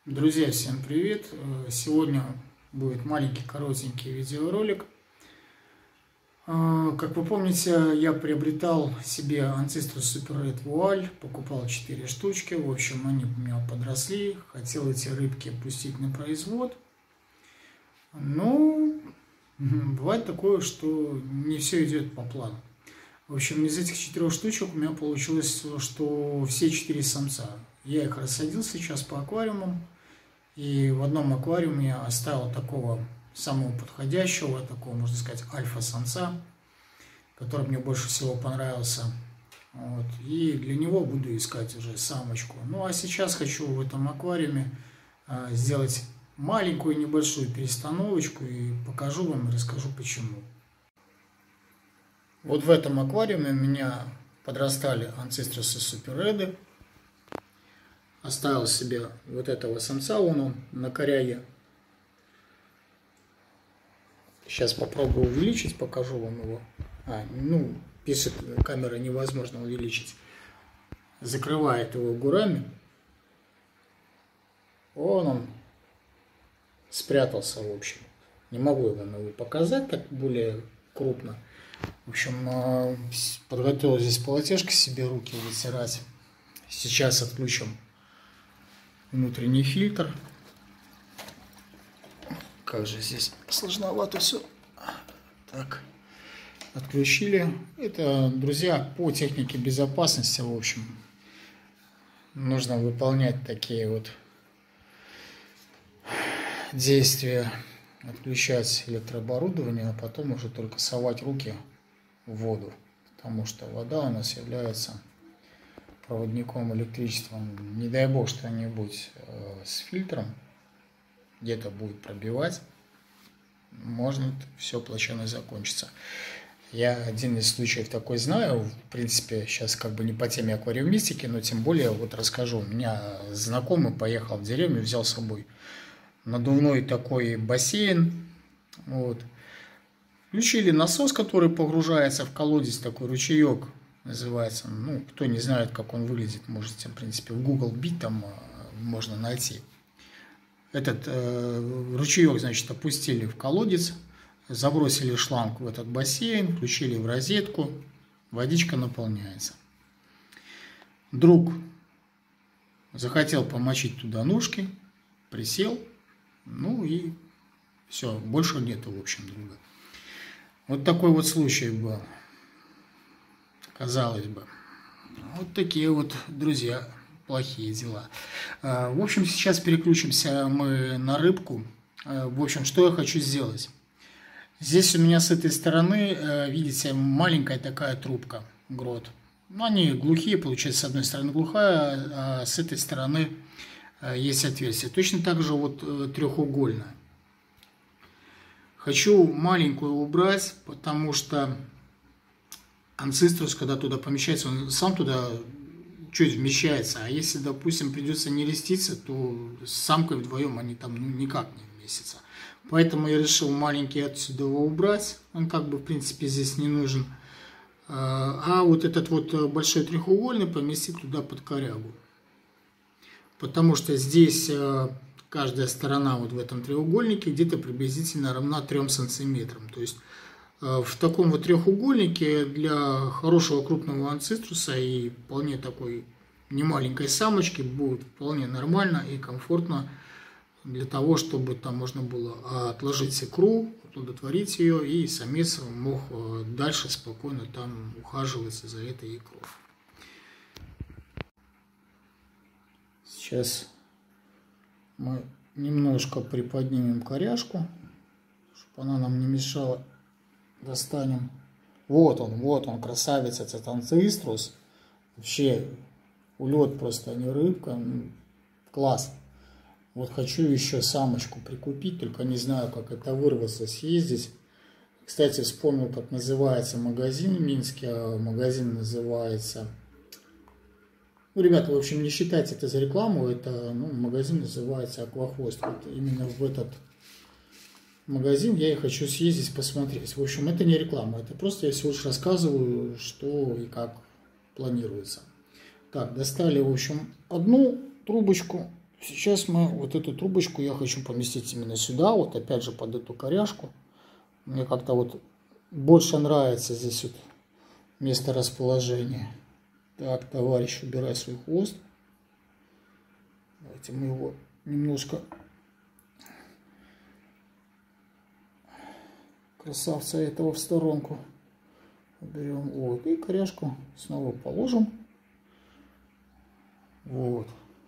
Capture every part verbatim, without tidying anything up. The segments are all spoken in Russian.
Друзья, всем привет! Сегодня будет маленький коротенький видеоролик. Как вы помните, я приобретал себе Ancestral Super Red Voile, покупал четыре штучки. В общем, они у меня подросли. Хотел эти рыбки пустить на производ. Но бывает такое, что не все идет по плану. В общем, из этих четырех штучек у меня получилось, что все четыре самца. Я их рассадил сейчас по аквариумам. И в одном аквариуме я оставил такого самого подходящего, такого, можно сказать, альфа-самца, который мне больше всего понравился. Вот. И для него буду искать уже самочку. Ну а сейчас хочу в этом аквариуме а, сделать маленькую небольшую перестановочку и покажу вам и расскажу почему. Вот в этом аквариуме у меня подрастали Ancestral Super Red. Оставил себе вот этого самца, вон он на коряге. Сейчас попробую увеличить, покажу вам его. А, ну, пишет, камера невозможно увеличить. Закрывает его гурами. Вон он спрятался, в общем. Не могу вам его показать так более крупно. В общем, подготовил здесь полотешко себе руки вытирать. Сейчас отключим внутренний фильтр. Как же здесь сложновато все. Так, отключили. Это, друзья, по технике безопасности, в общем, нужно выполнять такие вот действия, отключать электрооборудование, а потом уже только совать руки в воду, потому что вода у нас является проводником электричеством. Не дай бог что-нибудь э, с фильтром где-то будет пробивать, может все плачевно закончиться. Я один из случаев такой знаю, в принципе, сейчас как бы не по теме аквариумистики, но тем более вот расскажу. У меня знакомый поехал в деревню, взял с собой надувной такой бассейн, вот. Включили насос, который погружается в колодец, такой ручеек называется. Ну, кто не знает, как он выглядит, можете, в принципе, в Google бить, там можно найти. Этот э, ручеек, значит, опустили в колодец, забросили шланг в этот бассейн, включили в розетку, водичка наполняется. Друг захотел помочить туда ножки, присел, ну и все, больше нету, в общем, друга. Вот такой вот случай был. Казалось бы. Вот такие вот, друзья, плохие дела. В общем, сейчас переключимся мы на рыбку. В общем, что я хочу сделать. Здесь у меня с этой стороны, видите, маленькая такая трубка, грот. Ну, они глухие, получается, с одной стороны глухая, а с этой стороны есть отверстие. Точно так же вот трехугольная. Хочу маленькую убрать, потому что Ancestral, когда туда помещается, он сам туда чуть вмещается. А если, допустим, придется не реститься, то с самкой вдвоем они там ну, никак не вместятся. Поэтому я решил маленький отсюда его убрать. Он как бы, в принципе, здесь не нужен. А вот этот вот большой трехугольный поместить туда под корягу. Потому что здесь каждая сторона вот в этом треугольнике где-то приблизительно равна трём сантиметрам. То есть в таком вот трехугольнике для хорошего крупного анциструса и вполне такой немаленькой самочки будет вполне нормально и комфортно для того, чтобы там можно было отложить икру, оплодотворить ее, и самец мог дальше спокойно там ухаживать за этой икрой. Сейчас мы немножко приподнимем коряжку, чтобы она нам не мешала. Достанем. Вот он, вот он, красавец, этот Ancestral. Вообще, улет просто, а не рыбка. Класс. Вот хочу еще самочку прикупить, только не знаю, как это вырваться, съездить. Кстати, вспомнил, как называется магазин в Минске. А магазин называется... Ну, ребята, в общем, не считайте это за рекламу. Это, ну, магазин называется Аквахвост. Вот именно в этот магазин я и хочу съездить посмотреть. В общем, это не реклама, это просто я всего лишь рассказываю, что и как планируется. Так, достали, в общем, одну трубочку. Сейчас мы вот эту трубочку я хочу поместить именно сюда, вот опять же под эту коряшку. Мне как-то вот больше нравится здесь вот место расположения. Так, товарищ, убирай свой хвост. Давайте мы его немножко, красавца этого, в сторонку уберем. Вот, и коряшку снова положим. Вот.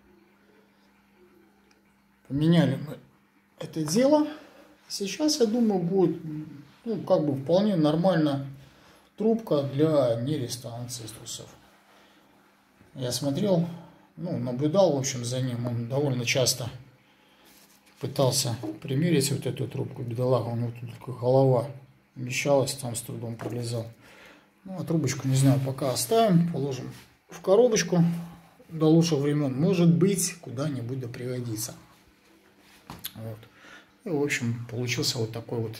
Поменяли мы это дело. Сейчас, я думаю, будет, ну, как бы вполне нормально трубка для нереста анциструсов. Я смотрел, ну, наблюдал, в общем, за ним. Он довольно часто пытался примерить вот эту трубку. Бедолага, у него тут такая голова вмещалась, там с трудом пролезал. Ну, а трубочку, не знаю, пока оставим, положим в коробочку до лучших времен. Может быть, куда-нибудь да пригодится. Вот. И, в общем, получился вот такой вот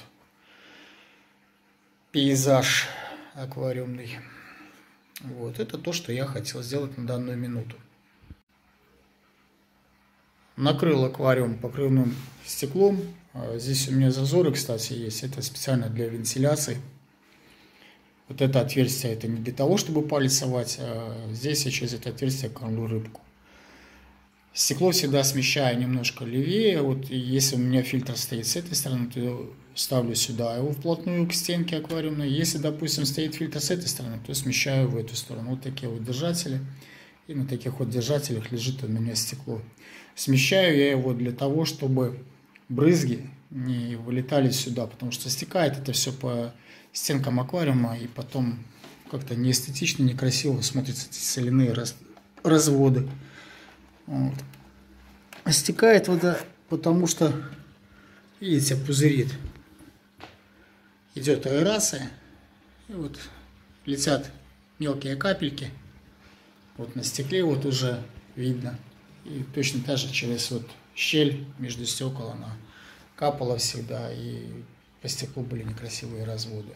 пейзаж аквариумный. Вот, это то, что я хотел сделать на данную минуту. Накрыл аквариум покрывным стеклом. Здесь у меня зазоры, кстати, есть. Это специально для вентиляции. Вот это отверстие, это не для того, чтобы палец совать. А здесь я через это отверстие кормлю рыбку. Стекло всегда смещаю немножко левее. Вот если у меня фильтр стоит с этой стороны, то ставлю сюда его вплотную к стенке аквариумной. Если, допустим, стоит фильтр с этой стороны, то смещаю в эту сторону. Вот такие вот держатели. И на таких вот держателях лежит у меня стекло. Смещаю я его для того, чтобы брызги не вылетали сюда, потому что стекает это все по стенкам аквариума, и потом как-то неэстетично, некрасиво смотрятся эти соляные раз... разводы. Вот. А стекает вода, потому что, видите, пузырит. Идет аэрация, и вот летят мелкие капельки. Вот на стекле вот уже видно. И точно так же через вот щель между стекол она капала всегда, и по стеклу были некрасивые разводы.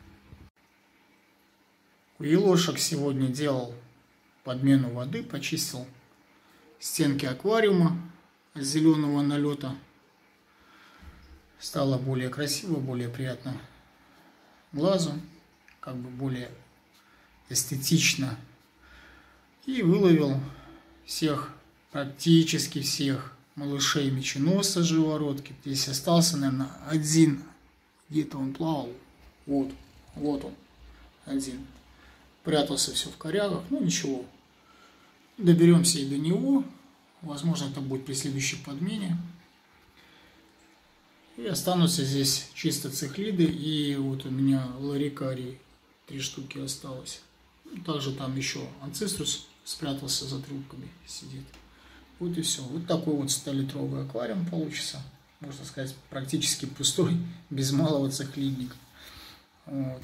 У елошек сегодня делал подмену воды, почистил стенки аквариума от зеленого налета. Стало более красиво, более приятно глазу, как бы более эстетично. И выловил всех, практически всех малышей меченоса живородки. Здесь остался, наверное, один. Где-то он плавал. Вот, вот он, один. Прятался все в корягах, ну ничего. Доберемся и до него. Возможно, это будет при следующей подмене. И останутся здесь чисто цихлиды. И вот у меня ларикарий. Три штуки осталось. Также там еще анциструс спрятался за трубками, сидит. Вот и все. Вот такой вот столитровый аквариум получится. Можно сказать, практически пустой, без малого цихлидника. Вот.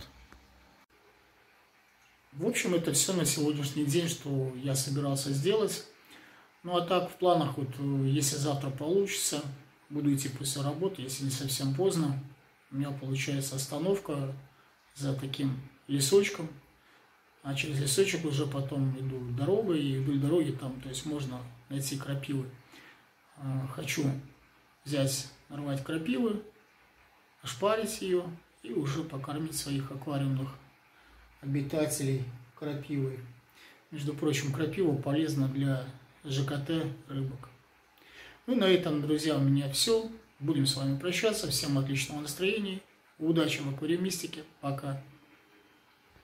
В общем, это все на сегодняшний день, что я собирался сделать. Ну, а так, в планах, вот, если завтра получится, буду идти после работы, если не совсем поздно. У меня получается остановка за таким лесочком. А через лесочек уже потом иду дорогой, и вдоль дороги там, то есть можно найти крапивы. Хочу взять, нарвать крапивы, ошпарить ее и уже покормить своих аквариумных обитателей крапивой. Между прочим, крапива полезна для ЖКТ рыбок. Ну, на этом, друзья, у меня все. Будем с вами прощаться. Всем отличного настроения. Удачи в аквариумистике. Пока.